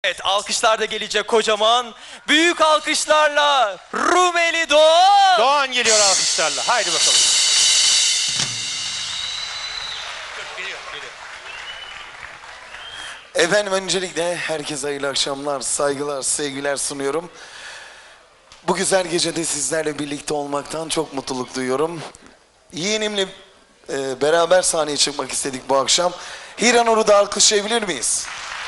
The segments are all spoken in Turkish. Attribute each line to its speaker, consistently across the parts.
Speaker 1: Evet, alkışlar da gelecek kocaman. Büyük alkışlarla Rumeli Doğan.
Speaker 2: Doğan geliyor alkışlarla. Haydi bakalım. Geliyor.
Speaker 3: Efendim öncelikle herkese hayırlı akşamlar, saygılar, sevgiler sunuyorum. Bu güzel gecede sizlerle birlikte olmaktan çok mutluluk duyuyorum. Yeğenimle beraber sahneye çıkmak istedik bu akşam. Hiranur'u da alkışlayabilir miyiz?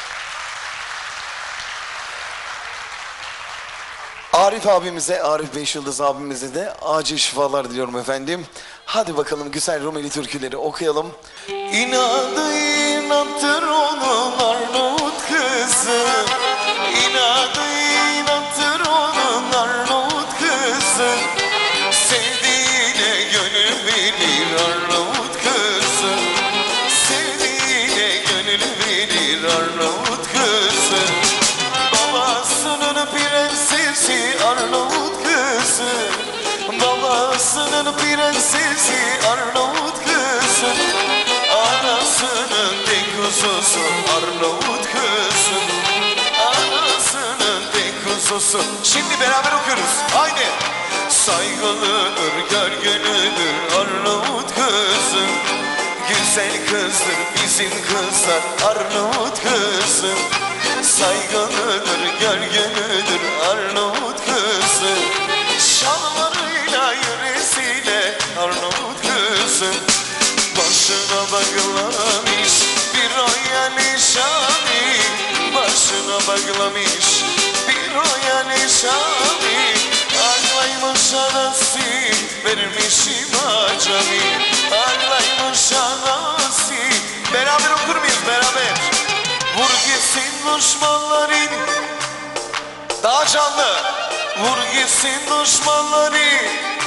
Speaker 3: Arif abimize, Arif Beşyıldız abimize de acil şifalar diliyorum efendim. Hadi bakalım güzel Rumeli türküleri okuyalım. İnadı inattır onun Arnavut kızı. İnadı inattır onun Arnavut kızı. Sevdiğine gönül verir Arnavut kızı. Sevdiğine gönül verir Arnavut kızı. Babasının prensesi Arnavut kızı. Babasının prensesi Arnavut kızı. Anasının tek kuzusu Arnavut kızı. Anasının tek kuzusu. Şimdi beraber okuyoruz. Haydi. Saygılıdır, görgülüdür Arnavut kızı. Güzel kızdır bizim kızlar Arnavut kızı. Saygılıdır, görgülüdür Arnavut kızı. Şanlarıyla, yöresiyle Arnavut kızı. Başına bağlamış bir royal nişanı. Başına bağlamış bir royal nişanı. Ağlaymış anası, vermişim acami. Ağlaymış anası. Beraber okur muyuz? Beraber. Vur gitsin düşmanların. Daha canlı. Vur gitsin düşmanları.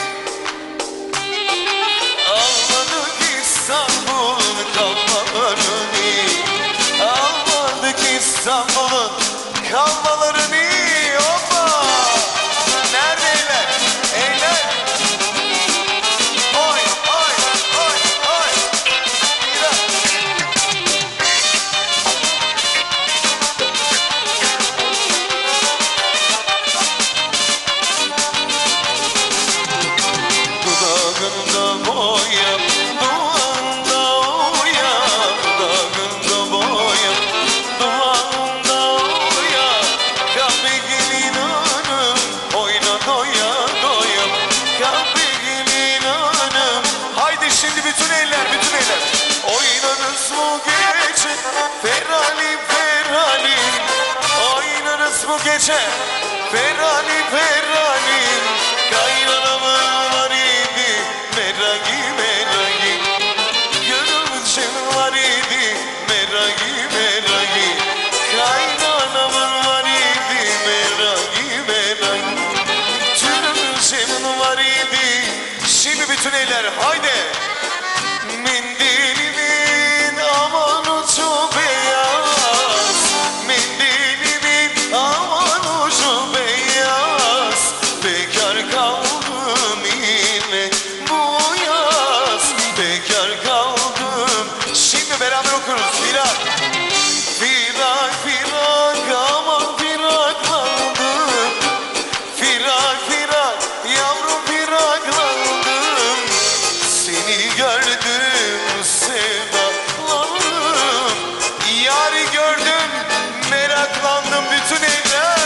Speaker 3: Almadık İstanbul'un kalmalarını. Almadık İstanbul'un kalmalarını. Hoppa! Neredeyler? Eyler! Oy, oy, oy, oy! Dudağında boya, duanda oya. Dudağında boya, duanda oya. Kahve gelin hanım, oyna doya doya. Kahve gelin hanım. Haydi şimdi bütün eller, bütün eller. Oynarız bu gece, Ferhalim Ferhalim. Oynarız bu gece, Ferhalim Ferhalim. Kaynanamın var idi, meragi meragi. Gönlümün var idi, meragi meragi. Kaynanamın var idi, meragi meragi. Tülümün var idi. Şimdi bütün eller haydi. Mendilimin aman ucu beyaz. Mendilimin aman ucu beyaz. Bekar kaldım yine bu yaz. Bekar kaldım. Şimdi beraber okuruz. Firak. Firak firak aman firaklandım. Firak firak yavrum firaklandım. Seni gördüm sevdalandım. Yari gördüm meraklandım bütün eller.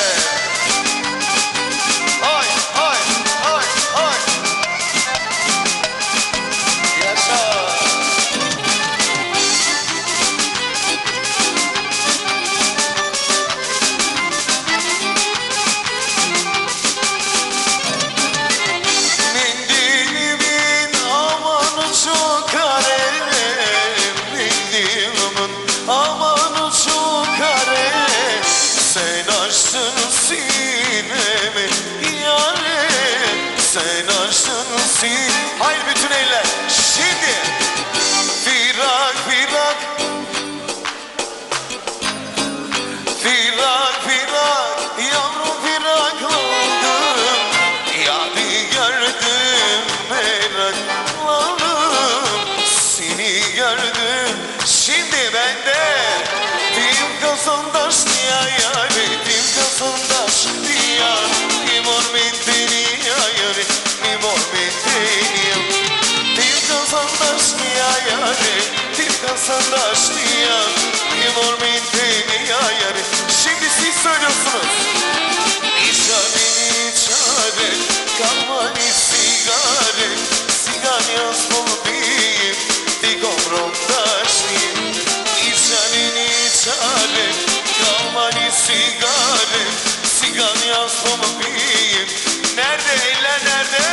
Speaker 3: Ay ay ay ay. Yaşa. Mendilimin aman ucu kare. Mendilimin aman ucu kare. Sen açtın sinemi yâre. Sen açtın sin. Hayır bütün eller. Şimdi. Firak firak. Firak firak. Yavrum firaklandım. Yadi gördüm meraklandım. Seni gördüm. Şimdi bende. Tim kazandaş nihayet. başlayan Igualmente yani. Şimdi siz söylüyorsunuz. İçare içare kalmani sigare Sigarias bulbim Digomrom taşnim İçare içare kalmani sigare Sigarias bulbim Nerede eller nerede?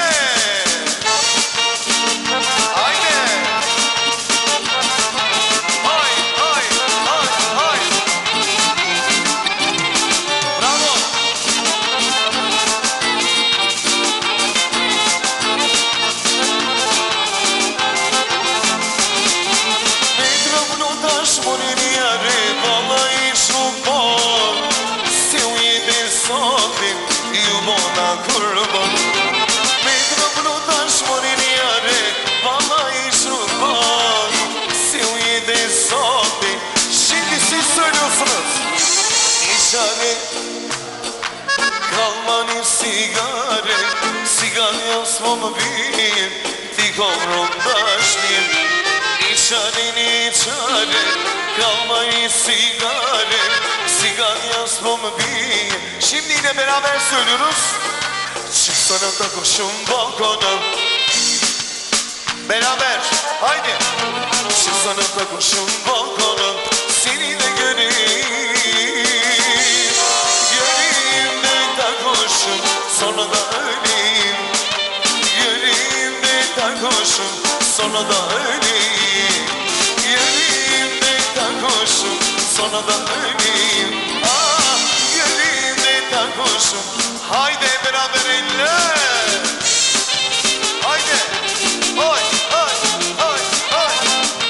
Speaker 3: Kalmani sigare, sigarias bulbim Digomrom taşnim İçare içare kalmani sigare Sigarias bulbim Şimdi yine beraber söylüyoruz. Çıksana da koşun balkona Beraber haydi. Çıksana da koşun balkona Seni de göreyim sonra da öleyim. Yüreğimde takmışım sonra da öleyim. Yüreğimde takmışım sonra da öleyim. Ah yüreğimde takmışım. Haydi beraber eller. Haydi. Oy oy oy oy.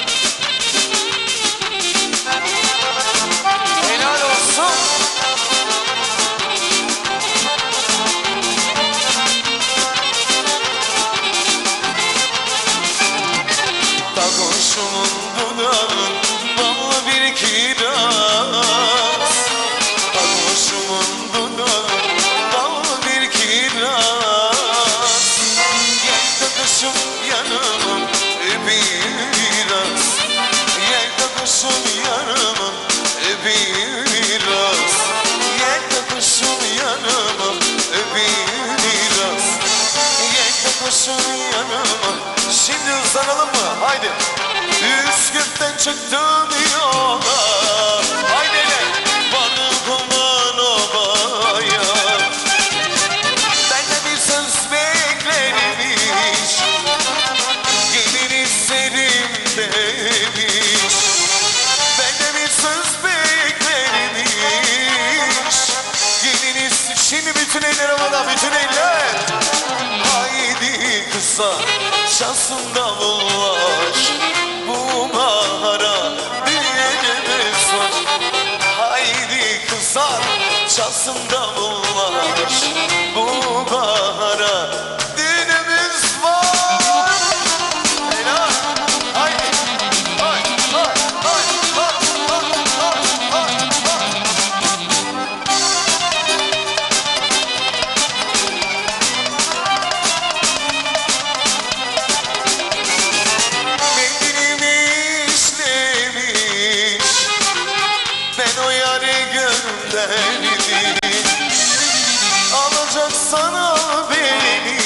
Speaker 3: Helal olsun. Takmışımın dudağın ballı bir kiraz Takmışımın dudağın ballı bir kiraz Gel takışım yanıma biraz Gel takışım yanıma biraz Gel takışım yanıma biraz Gel takışım yanıma. Şimdi hızlanalım mı? Haydi. Üsküp'ten çıktım yola. Haydi hele. Vardım kuman obaya. Benden bir söz beklenmiş. Gelin isterim demiş. Benden bir söz beklenmiş. Gelin isterim. Şimdi bütün eller havada. Bütün eller. Haydi kısa. Şansın davullar bu bahara düğünümüz var. Haydi kızlar çalsın davullar bu bahara düğünümüz var. Helal. Haydi. Hay hay hay hay hay hay hay. Alacaksan al beni,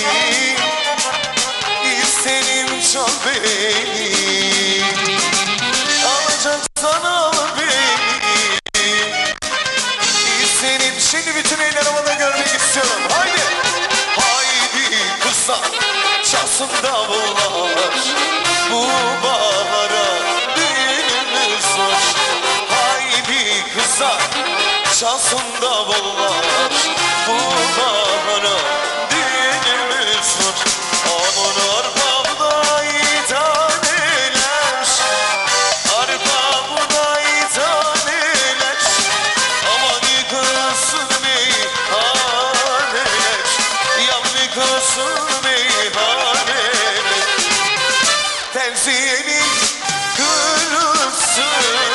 Speaker 3: isterim çal beni. Alacaksan al beni, isterim. Şimdi bütün eller havada görmek istiyorum. Haydi. Haydi kızlar çalsın davullar bu bahara düğünümüz var. Haydi kızlar çalsın davullar bu bahara düğünümüz var. Aman arpa buğday taneler, arpa buğday taneler. Aman yıkılsın meyhaneler, yan yıkılsın meyhaneler. Terziyenin kırılsın,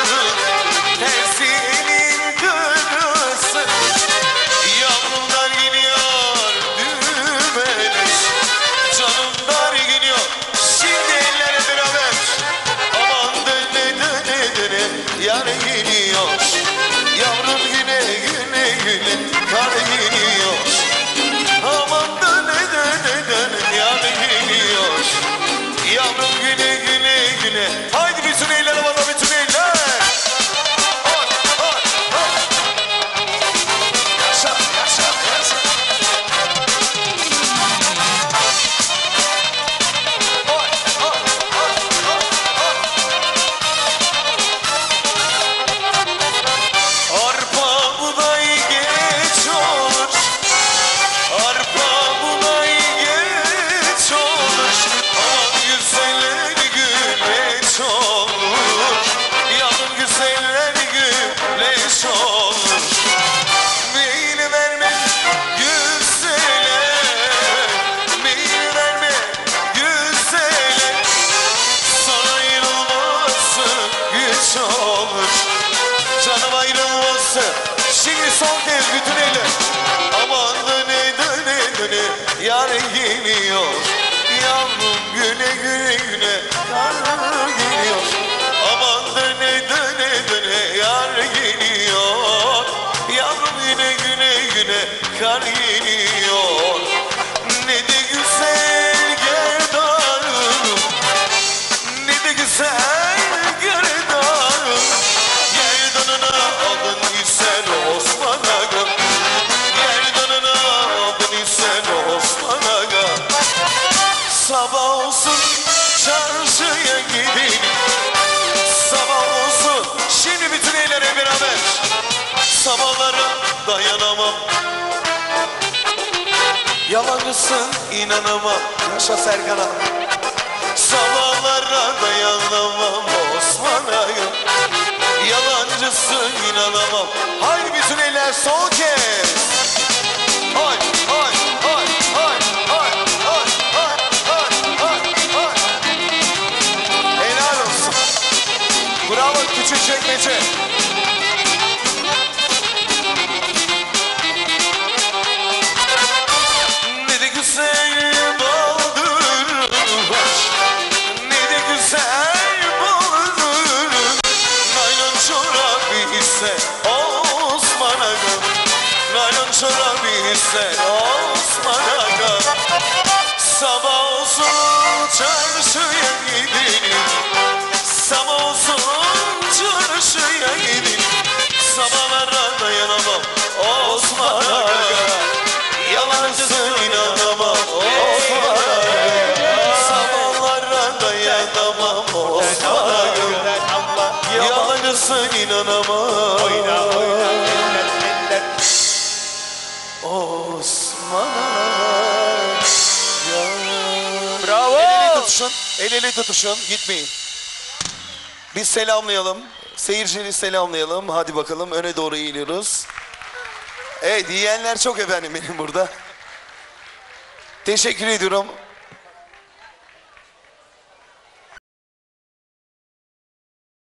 Speaker 3: terziyenin kırılsın. Yavrum dar gidiyor düğmeler, canım dar Son kez bütün eller. Aman döne döne döne yar geliyor. Yavrum güne güne güne yar geliyor. Aman döne döne döne yar geliyor. Yavrum güne güne güne kar geliyor. Ne de güzel gerdanım, ne de güzel gerdanım. Gerdanına aldın isen Osman Aga. Gerdanına aldın isen Osman Aga. Sabah olsun çarşıya gidelim. Sabah olsun. Şimdi bütün ellere beraber. Sabahlara dayanamam. Yalancısın inanamam. Yaşa Serkan abi. Sabahlara dayanamam Osman Aga. Yalancısın inanamam. Haydi bütün eller son kez. Hay hay hay hay hay hay hay hay hay hay. Helal olsun. Bravo Küçükçekmece. Ne de güzel baldır var, ne de güzel baldır. Naylon çorabı ise Osman Aga. Naylon çorabı ise Osman Aga. Sabah olsun çarşıya gidelim. Sabah olsun çarşıya gidelim. Sabahlara dayanamam Osman Aga. Yalancısın inanamam Osman Aga. Sabahlara dayanamam Osman Aga. Yalancısın inanamam Osman Aga.
Speaker 1: Bravo.
Speaker 3: El ele tutuşun, el ele tutuşun, gitmeyin. Biz selamlayalım, seyircileri selamlayalım. Hadi bakalım öne doğru eğiliyoruz. Evet, yiyenler çok efendim benim burada. Teşekkür ediyorum.